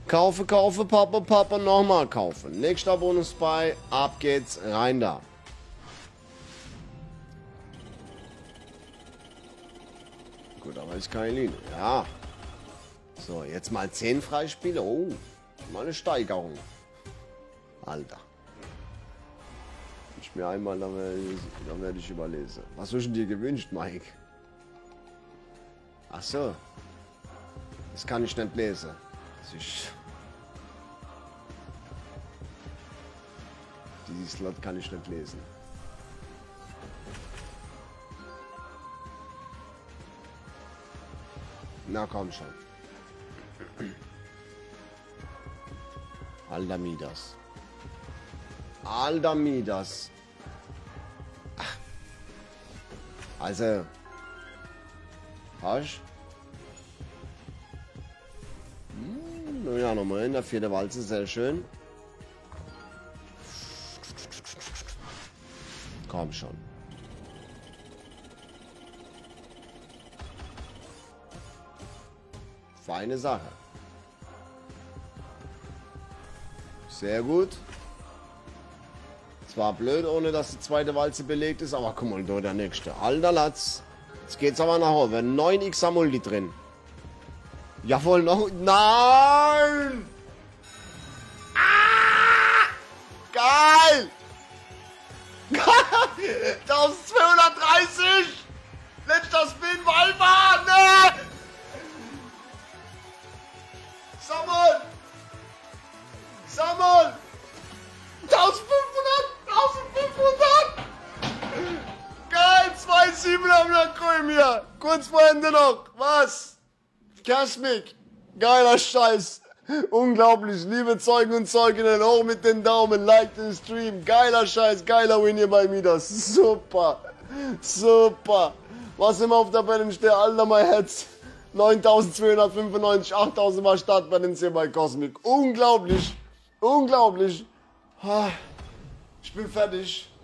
Kaufe, kaufe, Papa, Papa, nochmal kaufen. Nächster Bonus bei, ab geht's, rein da. Gut, aber ist keine Linie. Ja. So, jetzt mal 10 Freispiele. Oh, mal eine Steigerung. Alter. Ich mir einmal, dann werde ich überlesen. Was hast du dir gewünscht, Mike? Ach so. Das kann ich nicht lesen. Das ist... Dieses Slot kann ich nicht lesen. Na komm schon. Alter Midas. Alter Midas. Ach. Also. Hast? Ja, nochmal in der 4. Walze, sehr schön. Komm schon. Feine Sache. Sehr gut. Zwar blöd, ohne dass die 2. Walze belegt ist, aber guck mal, da der nächste. Alter Latz. Jetzt geht's aber nach oben. 9x Multi drin. Jawohl, noch. Nein! Ah! Geil! 1230! Letzter Spin, Waldbahn! Ne! Sammel! Sammel! 1500! Geil! 2,7 haben wir Grün hier! Kurz vor Ende noch! Was? Cashmic! Geiler Scheiß! Unglaublich! Liebe Zeugen und Zeuginnen, hoch mit den Daumen, like den Stream! Geiler Scheiß! Geiler Win hier bei Midas! Super! Super! Was immer auf der Balance steht, Alter, mein Herz! 9295, 8000 war Startbalance hier bei Cosmic. Unglaublich! Unglaublich! Ich bin fertig.